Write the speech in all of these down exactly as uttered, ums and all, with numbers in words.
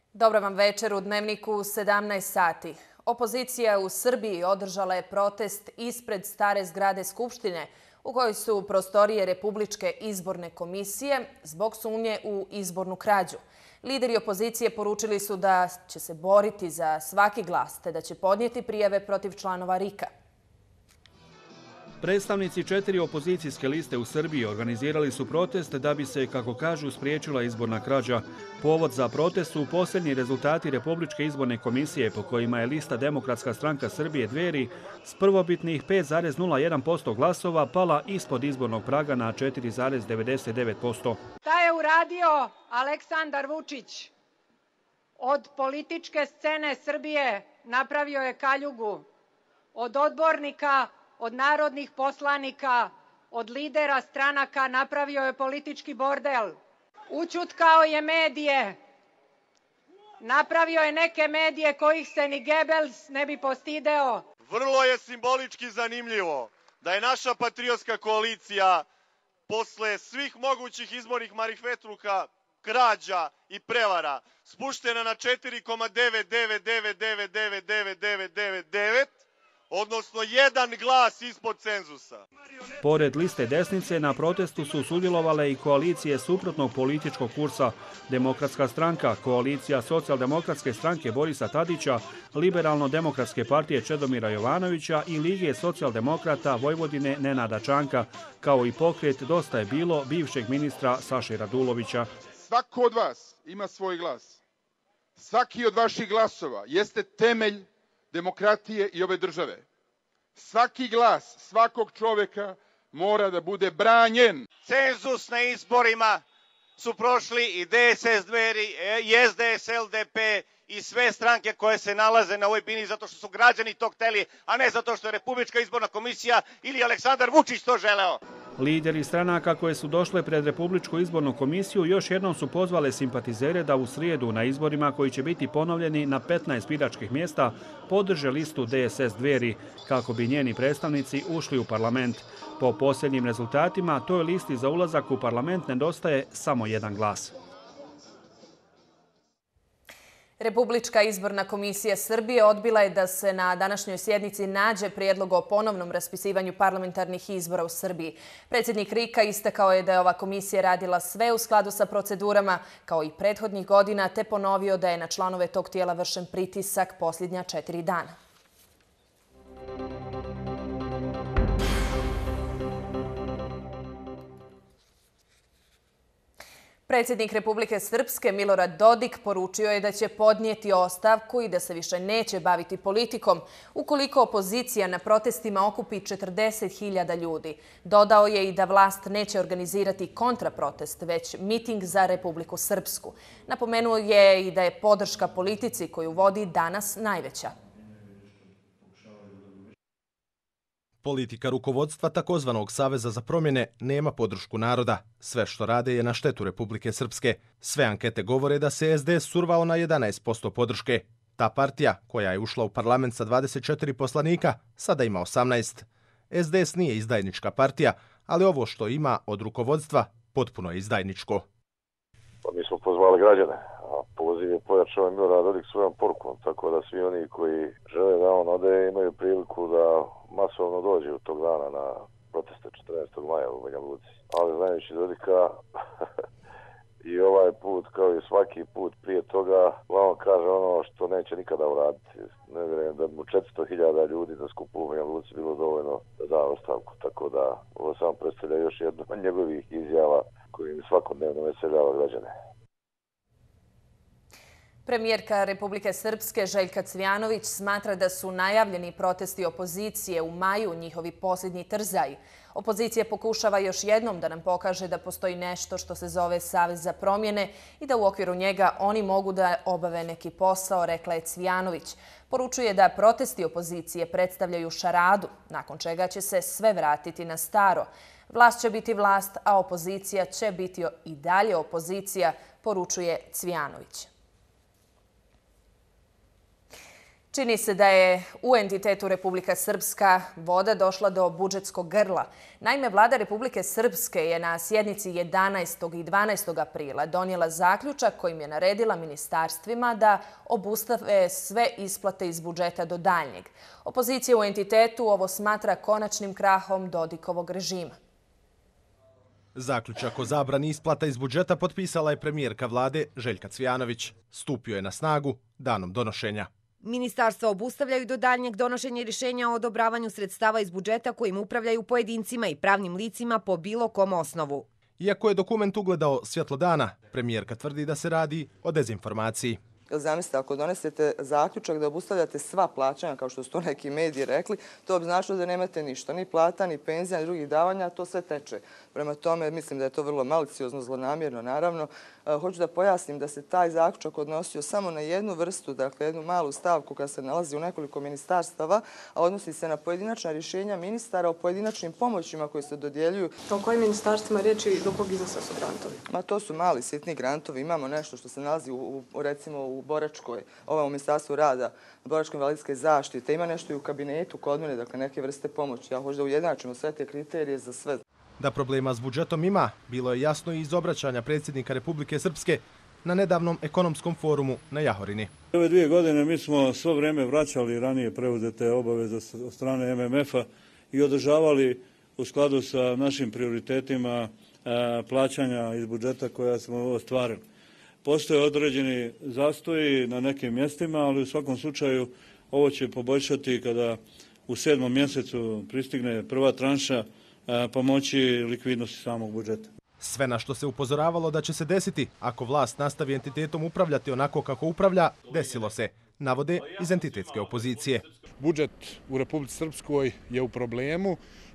Dobro vam večer. U Dnevniku sedamnaest sati. Opozicija u Srbiji održala je protest ispred stare zgrade Skupštine u kojoj su prostorije Republičke izborne komisije zbog sumnje u izbornu krađu. Lideri opozicije poručili su da će se boriti za svaki glas te da će podnijeti prijave protiv članova R I K-a. Predstavnici četiri opozicijske liste u Srbiji organizirali su protest da bi se, kako kažu, spriječila izborna krađa. Povod za protest su posljednji rezultati Republičke izborne komisije po kojima je lista Demokratska stranka Srbije Dveri s prvobitnih pet zarez nula jedan posto glasova pala ispod izbornog praga na četiri zarez devedeset devet posto. Šta je uradio Aleksandar Vučić? Od političke scene Srbije napravio je kaljugu. Od odbornika, od narodnih poslanika, od lidera stranaka napravio je politički bordel. Ućutkao je medije. Napravio je neke medije kojih se ni Gebels ne bi postideo. Vrlo je simbolički zanimljivo da je naša patriotska koalicija posle svih mogućih izbornih marifetluka, krađa i prevara spuštena na četiri zarez devet devet devet devet devet devet devet devet devet, odnosno jedan glas ispod cenzusa. Pored liste desnice, na protestu su sudjelovale i koalicije suprotnog političkog kursa Demokratska stranka, koalicija Socijaldemokratske stranke Borisa Tadića, Liberalno-demokratske partije Čedomira Jovanovića i Lige socijaldemokrata Vojvodine Nenada Čanka, kao i pokret Dosta je bilo bivšeg ministra Saše Radulovića. Svako od vas ima svoj glas. Svaki od vaših glasova jeste temelj demokratije i ove države. Svaki glas svakog čovjeka mora da bude branjen. Cenzus na izborima su prošli i D S S Dveri, i S D S L D P i sve stranke koje se nalaze na ovoj bini zato što su građani to hteli, a ne zato što je Republička izborna komisija ili Aleksandar Vučić to želeo. Lideri stranaka koje su došle pred Republičku izbornu komisiju još jednom su pozvale simpatizere da u srijedu na izborima koji će biti ponovljeni na petnaest biračkih mjesta podrže listu D S S Dveri kako bi njeni predstavnici ušli u parlament. Po posljednjim rezultatima toj listi za ulazak u parlament nedostaje samo jedan glas. Republička izborna komisija Srbije odbila je da se na današnjoj sjednici nađe prijedlog o ponovnom raspisivanju parlamentarnih izbora u Srbiji. Predsjednik R I K-a istakao je da je ova komisija radila sve u skladu sa procedurama kao i prethodnih godina, te ponovio da je na članove tog tijela vršen pritisak posljednja četiri dana. Predsjednik Republike Srpske Milorad Dodik poručio je da će podnijeti ostavku i da se više neće baviti politikom ukoliko opozicija na protestima okupi četrdeset hiljada ljudi. Dodao je i da vlast neće organizirati kontraprotest, već miting za Republiku Srpsku. Napomenuo je i da je podrška politici koju vodi danas najveća. Politika rukovodstva takozvanog Saveza za promjene nema podršku naroda. Sve što rade je na štetu Republike Srpske. Sve ankete govore da se S D S survao na jedanaest posto podrške. Ta partija, koja je ušla u parlament sa dvadeset četiri poslanika, sada ima osamnaest. S D S nije izdajnička partija, ali ovo što ima od rukovodstva potpuno je izdajničko. Pa mi smo pozvali građane, a poziv je pojačao Milorad Dodik svojom porukom, tako da svi oni koji žele da on ode imaju priliku da masovno dođe u tog dana na proteste četrnaestog maja u Banja Luci. Ali znajući Dodika i ovaj put kao i svaki put prije toga vam kaže ono što neće nikada uraditi. Ne vjerujem da mu četiristo hiljada ljudi na skupu u Banja Luci bilo dovoljno da da ostavku, tako da ovo samo predstavlja još jednu od njegovih izjava kojim svakodnevno veseljava građane. Premijerka Republike Srpske Željka Cvijanović smatra da su najavljeni protesti opozicije u maju njihovi posljednji trzaj. Opozicija pokušava još jednom da nam pokaže da postoji nešto što se zove Savez za promjene i da u okviru njega oni mogu da obave neki posao, rekla je Cvijanović. Poručuje da protesti opozicije predstavljaju šaradu, nakon čega će se sve vratiti na staro. Vlast će biti vlast, a opozicija će biti i dalje opozicija, poručuje Cvijanović. Čini se da je u entitetu Republika Srpska voda došla do budžetskog grla. Naime, vlada Republike Srpske je na sjednici jedanaestog i dvanaestog aprila donijela zaključak kojim je naredila ministarstvima da obustave sve isplate iz budžeta do daljnjeg. Opozicija u entitetu ovo smatra konačnim krahom Dodikovog režima. Zaključak o zabrani isplata iz budžeta potpisala je premijerka vlade Željka Cvijanović. Stupio je na snagu danom donošenja. Ministarstva obustavljaju do daljnjeg donošenja rješenja o odobravanju sredstava iz budžeta kojim upravljaju pojedincima i pravnim licima po bilo kom osnovu. Iako je dokument ugledao svjetlo dana, premijerka tvrdi da se radi o dezinformaciji. Zamislite, ako donesete zaključak da obustavljate sva plaćanja, kao što su to neki mediji rekli, to bi značilo da nemate ništa, ni plata, ni penzija, ni drugih davanja, to sve teče. Prema tome, mislim da je to vrlo maliciozno, zlonamjerno, naravno. Hoću da pojasnim da se taj zaključak odnosio samo na jednu vrstu, dakle jednu malu stavku koja se nalazi u nekoliko ministarstava, a odnosi se na pojedinačna rješenja ministara o pojedinačnim pomoćima koje se dodjeljuju. O kojim ministarstvima riječi, do kog iznosa su grantovi? Ma to su mali, sitni grantovi. Imamo nešto što se nalazi u, u recimo u Boračkoj, ovo u Ministarstvu rada, Boračkoj invalidske zaštite. Ima nešto i u kabinetu kod mene, dakle neke vrste pomoći. Ja hoću da ujednačimo sve te kriterije za sve. Da problema s budžetom ima, bilo je jasno i iz obraćanja predsjednika Republike Srpske na nedavnom ekonomskom forumu na Jahorini. Ove dvije godine mi smo svo vrijeme vraćali ranije preuzete obaveze od strane M M F-a i održavali u skladu sa našim prioritetima plaćanja iz budžeta koja smo ostvarili. Postoje određeni zastoji na nekim mjestima, ali u svakom slučaju ovo će poboljšati kada u sedmom mjesecu pristigne prva tranša pomoći likvidnosti samog budžeta. Sve na što se upozoravalo da će se desiti ako vlast nastavi entitetom upravljati onako kako upravlja, desilo se, navode iz entitetske opozicije. Budžet u Republici Srpskoj je u problemu,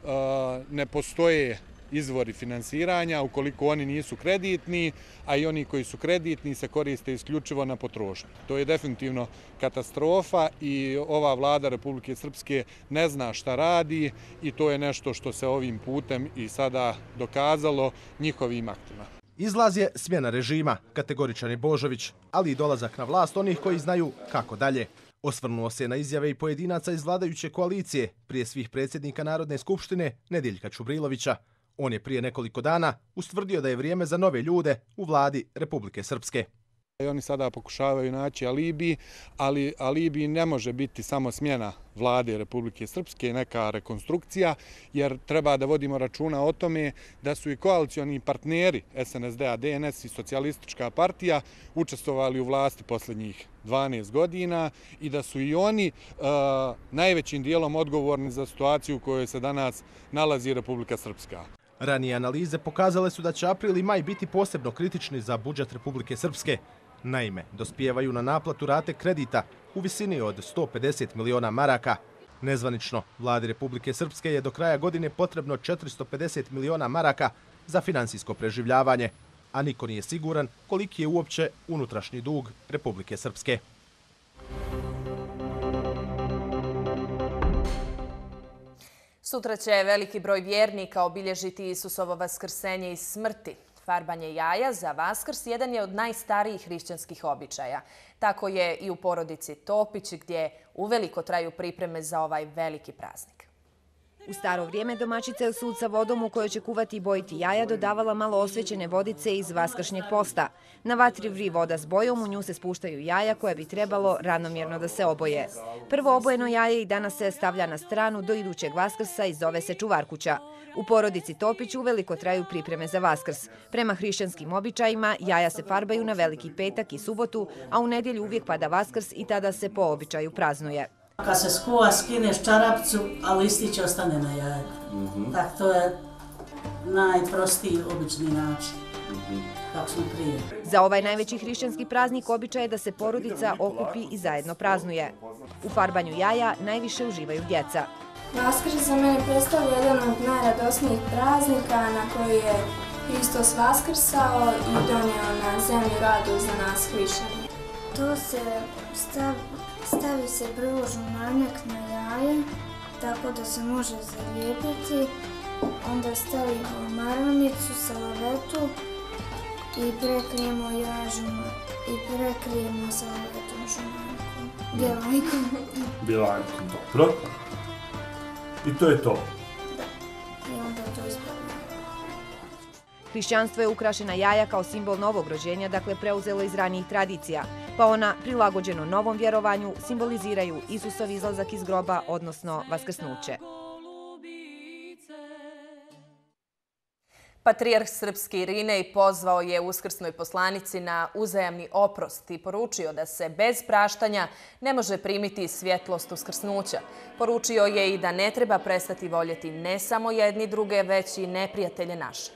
ne postoje izvori finansiranja ukoliko oni nisu kreditni, a i oni koji su kreditni se koriste isključivo na potrošnju. To je definitivno katastrofa i ova vlada Republike Srpske ne zna šta radi i to je nešto što se ovim putem i sada dokazalo njihovim aktima. Izlaz je smjena režima, kategoričan je Božović, ali i dolazak na vlast onih koji znaju kako dalje. Osvrnuo se na izjave i pojedinaca iz vladajuće koalicije, prije svih predsjednika Narodne skupštine Nediljka Čubrilovića. On je prije nekoliko dana ustvrdio da je vrijeme za nove ljude u vladi Republike Srpske. Oni sada pokušavaju naći alibi, ali alibi ne može biti samo smjena vlade Republike Srpske, neka rekonstrukcija, jer treba da vodimo računa o tome da su i koalicioni partneri S N S D A, D N S i Socijalistička partija učestvovali u vlasti posljednjih dvanaest godina i da su i oni uh, najvećim dijelom odgovorni za situaciju u kojoj se danas nalazi Republika Srpska. Ranije analize pokazale su da će april i maj biti posebno kritični za budžet Republike Srpske. Naime, dospijevaju na naplatu rate kredita u visini od sto pedeset miliona maraka. Nezvanično, vladi Republike Srpske je do kraja godine potrebno četiristo pedeset miliona maraka za finansijsko preživljavanje, a niko nije siguran koliki je uopće unutrašnji dug Republike Srpske. Sutra će veliki broj vjernika obilježiti Isusovo vaskrsenje iz smrti. Farbanje jaja za Vaskrs jedan je od najstarijih hrišćanskih običaja. Tako je i u porodici Topić, gdje uveliko traju pripreme za ovaj veliki praznik. U staro vrijeme domaćica je sud sa vodom u kojoj će kuvati i bojiti jaja dodavala malo osvećene vodice iz vaskršnjeg posta. Na vatri vri voda s bojom, u nju se spuštaju jaja koje bi trebalo ravnomjerno da se oboje. Prvo obojeno jaje i danas se stavlja na stranu do idućeg Vaskrsa i zove se čuvarkuća. U porodici Topić uveliko traju pripreme za Vaskrs. Prema hrišćanskim običajima jaja se farbaju na Veliki petak i subotu, a u nedjelju uvijek pada Vaskrs i tada se po običaju praznuje. Kad se skuva, skineš čarapcu, a listić ostane na jajetu. Mm-hmm. Tako to je najprostiji obični način. Mm-hmm. Kako smo prije. Za ovaj najveći hrišćanski praznik običaj je da se porodica okupi i zajedno praznuje. U farbanju jaja najviše uživaju djeca. Vaskrs za mene predstavlja jedan od najradosnijih praznika na koji je Hristos vaskrsao i donio na zemlju radu za nas hrišćane. To se stavi, stavi se prvo žumanjak na jaje, tako da se može zalijepiti. Onda stavimo maramicu, salavetu i prekrijemo jaje žumanjak i prekrijemo salavetom žumanjakom. Bjelajkom. Bjelajkom, dobro. I to je to. I onda to ispravljamo. Hrišćanstvo je ukrašena jaja kao simbol novog rođenja, dakle preuzelo iz ranijih tradicija, pa ona, prilagođeno novom vjerovanju, simboliziraju Isusov izlazak iz groba, odnosno vaskrsnuće. Patrijarh srpski Irinej pozvao je uskrsnoj poslanici na uzajamni oprost i poručio da se bez praštanja ne može primiti svjetlost uskrsnuća. Poručio je i da ne treba prestati voljeti ne samo jedni druge, već i neprijatelje naše.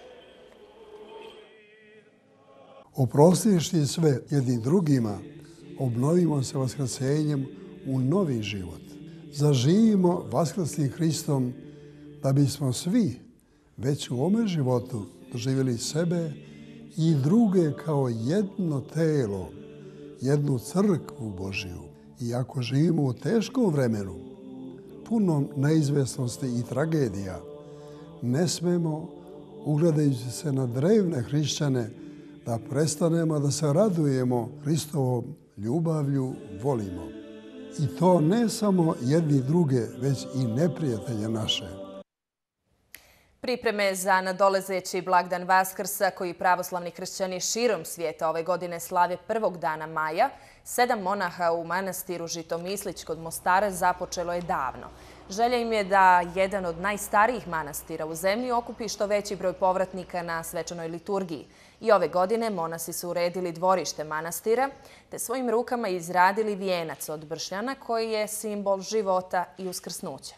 Oprostivši sve jednim drugima, obnovimo se vaskrsenjem u novi život. Zaživimo vaskrslim Hristom da bismo svi već u ome životu doživjeli sebe i druge kao jedno telo, jednu crkvu Božiju. I ako živimo u teškom vremenu, punom neizvjesnosti i tragedija, ne smemo, ugledajući se na drevne hrišćane, da prestanemo da se radujemo Hristovom ljubavlju, volimo. I to ne samo jedni druge, već i neprijatelje naše. Pripreme za nadolezeći blagdan Vaskrsa, koji pravoslavni kršćani širom svijeta ove godine slave prvog dana maja, sedam monaha u manastiru Žitomislić kod Mostara započelo je davno. Želja im je da jedan od najstarijih manastira u zemlji okupi što veći broj povratnika na svečanoj liturgiji. I ove godine monasi su uredili dvorište manastira te svojim rukama izradili vijenac od bršljana koji je simbol života i uskrsnuća.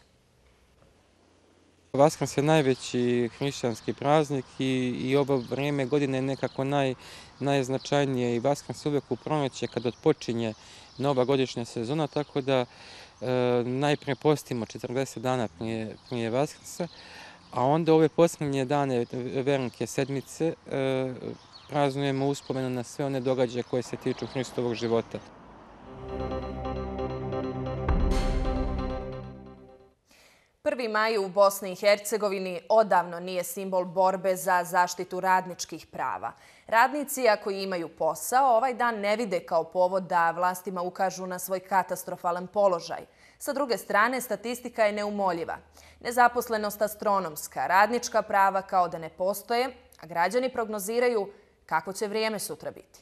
Vaskrs je najveći hrišćanski praznik i, i ovo vrijeme godine je nekako naj, najznačajnije i Vaskrs uvijek u proljeće kad odpočinje nova godišnja sezona, tako da e, najprije postimo četrdeset dana prije, prije Vaskrsa, a onda ove posljednje dane Velike sedmice e, praznujemo uspomenu na sve one događaje koje se tiču Hristovog života. prvi maj u Bosni i Hercegovini odavno nije simbol borbe za zaštitu radničkih prava. Radnici, ako imaju posao, ovaj dan ne vide kao povod da vlastima ukažu na svoj katastrofalan položaj. Sa druge strane, statistika je neumoljiva. Nezaposlenost astronomska, radnička prava kao da ne postoje, a građani prognoziraju kako će vrijeme sutra biti.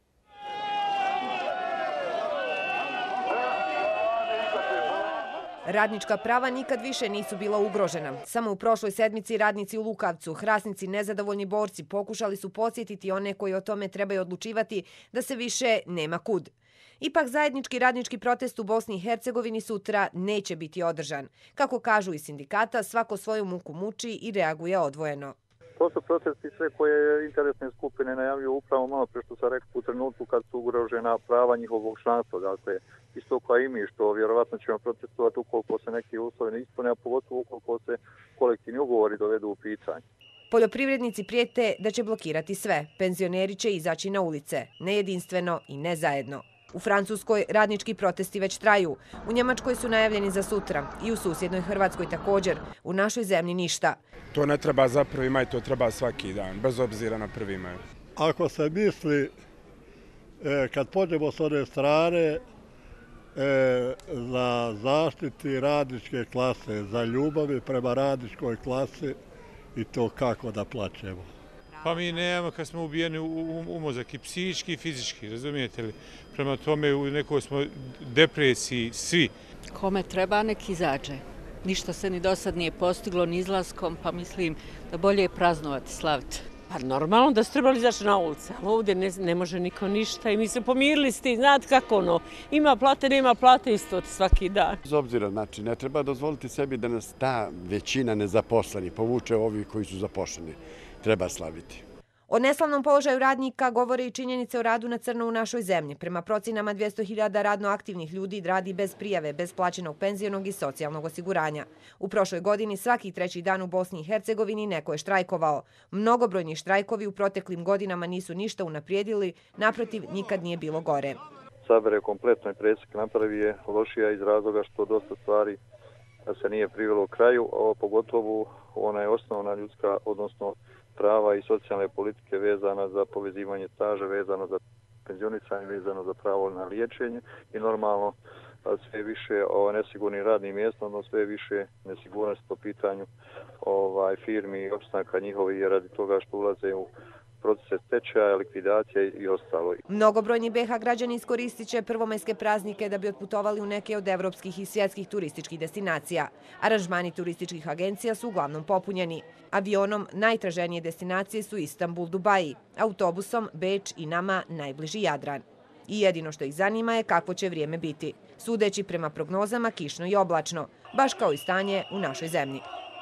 Radnička prava nikad više nisu bila ugrožena. Samo u prošloj sedmici radnici u Lukavcu, hrasnici, nezadovoljni borci pokušali su podsjetiti one koji o tome trebaju odlučivati da se više nema kud. Ipak zajednički radnički protest u Bosni i Hercegovini sutra neće biti održan. Kako kažu iz sindikata, svako svoju muku muči i reaguje odvojeno. To su protesti sve koje interesne skupine najavljuju upravo malo pre što sam rekao u trenutku kad su ugrožena prava njihovog članstva. Dakle, isto kao i mi, što vjerovatno ćemo protestovati ukoliko se neki uslovi ne ispune, a pogotovo ukoliko se kolektivni ugovori dovedu u pitanje. Poljoprivrednici prijete da će blokirati sve. Penzioneri će izaći na ulice, nejedinstveno i ne zajedno. U Francuskoj radnički protesti već traju. U Njemačkoj su najavljeni za sutra i u susjednoj Hrvatskoj također. U našoj zemlji ništa. To ne treba za prvi maj, to treba svaki dan, bez obzira na prvi maj. Ako se misli, kad pođemo s one strane, za zaštiti radničke klase, za ljubavi prema radničkoj klasi i to kako da plaćemo. Pa mi nemamo kad smo ubijeni u mozak i psihički i fizički, razumijete li? Prema tome u nekoj smo depresiji svi. Kome treba nek izađe. Ništa se ni do sad nije postiglo ni izlaskom, pa mislim da bolje je praznovati, slaviti. Pa normalno da su trebali izaći na ulice, ali ovdje ne, ne može niko ništa i mi se pomirili s tim, znate kako ono, ima plate, nema plate isto svaki dan. Bez obzira, znači, ne treba dozvoliti sebi da nas ta većina nezaposleni povuče ovi koji su zaposleni. Treba slaviti. O neslavnom položaju radnika govore i činjenice o radu na crno u našoj zemlji. Prema procinama dvjesto hiljada radno aktivnih ljudi radi bez prijave, bez plaćenog penzionog i socijalnog osiguranja. U prošloj godini svaki treći dan u Bosni i Hercegovini neko je štrajkovao. Mnogobrojni štrajkovi u proteklim godinama nisu ništa unaprijedili, naprotiv nikad nije bilo gore. Sabere kompletno i presjek napravi je lošija iz razloga što dosta stvari se nije privelo u kraju, a pogotovo ona je osnovna ljudska, odnosno prava i socijalne politike vezana za povezivanje staža, vezano za penzionisanja vezano za pravo na liječenje i normalno sve više nesigurnih radnih mjesta, odnosno sve više nesigurnosti po pitanju ovaj, firmi i opstanka njihovi radi toga što ulaze u procese stečaja, likvidacije i ostalo. Mnogobrojni B iH građani iskoristit će prvomajske praznike da bi otputovali u neke od evropskih i svjetskih turističkih destinacija. Aranžmani turističkih agencija su uglavnom popunjeni. Avionom najtraženije destinacije su Istanbul, Dubaji, autobusom Beč i nama najbliži Jadran. I jedino što ih zanima je kakvo će vrijeme biti. Sudeći prema prognozama kišno i oblačno, baš kao i stanje u našoj zemlji.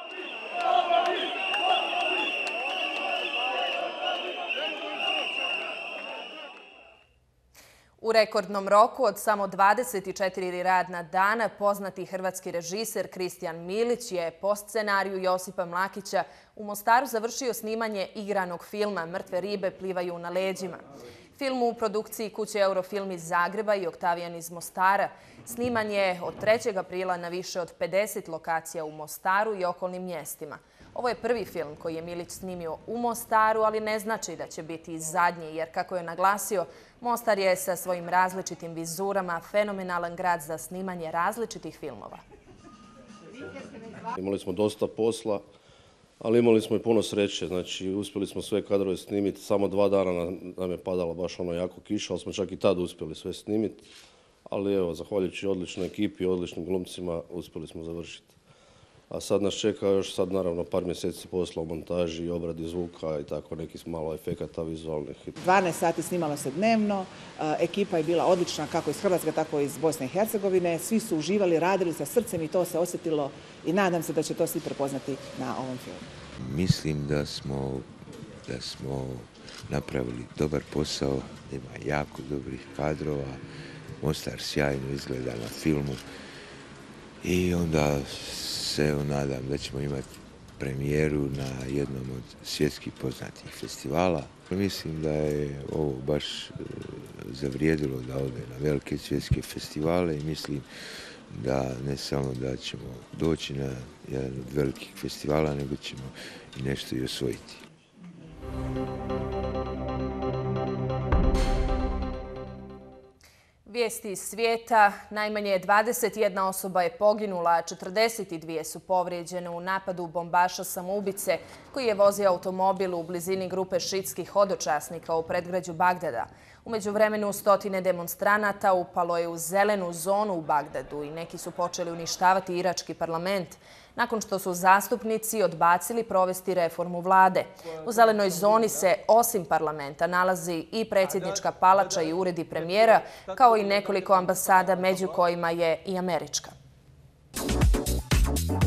U rekordnom roku od samo dvadeset četiri radna dana poznati hrvatski režiser Kristijan Milić je po scenariju Josipa Mlakića u Mostaru završio snimanje igranog filma Mrtve ribe plivaju na leđima. Film u produkciji kuće Eurofilm iz Zagreba i Oktavijan iz Mostara sniman je od trećeg aprila na više od pedeset lokacija u Mostaru i okolnim mjestima. Ovo je prvi film koji je Milić snimio u Mostaru, ali ne znači da će biti i zadnji, jer kako je naglasio, Mostar je sa svojim različitim vizurama fenomenalan grad za snimanje različitih filmova. Imali smo dosta posla, ali imali smo i puno sreće. Znači, uspjeli smo sve kadrove snimiti. Samo dva dana nam je padala baš ono jako kiša, ali smo čak i tad uspjeli sve snimiti. Ali evo, zahvaljujući odličnoj ekipi, odličnim glumcima, uspjeli smo završiti. A sad nas čeka još sad naravno par mjeseci posla u montaži i obradi zvuka i tako nekih malo efekata vizualnih. dvanaest sati snimalo se dnevno, ekipa je bila odlična kako iz Hrvatske, tako i iz Bosne i Hercegovine. Svi su uživali, radili sa srcem i to se osjetilo i nadam se da će to svi prepoznati na ovom filmu. Mislim da smo, da smo napravili dobar posao, ima jako dobrih kadrova, Mostar sjajno izgleda na filmu i onda se nadam da ćemo imati premijeru na jednom od svjetskih poznatih festivala. Mislim da je ovo baš zavrijedilo da ode na velike svjetske festivale i mislim da ne samo da ćemo doći na jedan od velikih festivala, nego ćemo i nešto i osvojiti. Vijesti iz svijeta. Najmanje dvadeset jedna osoba je poginula, a četrdeset dvije su povrijeđene u napadu bombaša samoubice koji je vozio automobil u blizini grupe šiitskih hodočasnika u predgrađu Bagdada. U međuvremenu stotine demonstranata upalo je u zelenu zonu u Bagdadu i neki su počeli uništavati irački parlament nakon što su zastupnici odbacili provesti reformu vlade. U zelenoj zoni se osim parlamenta nalazi i predsjednička palača i uredi premijera, kao i nekoliko ambasada, među kojima je i američka.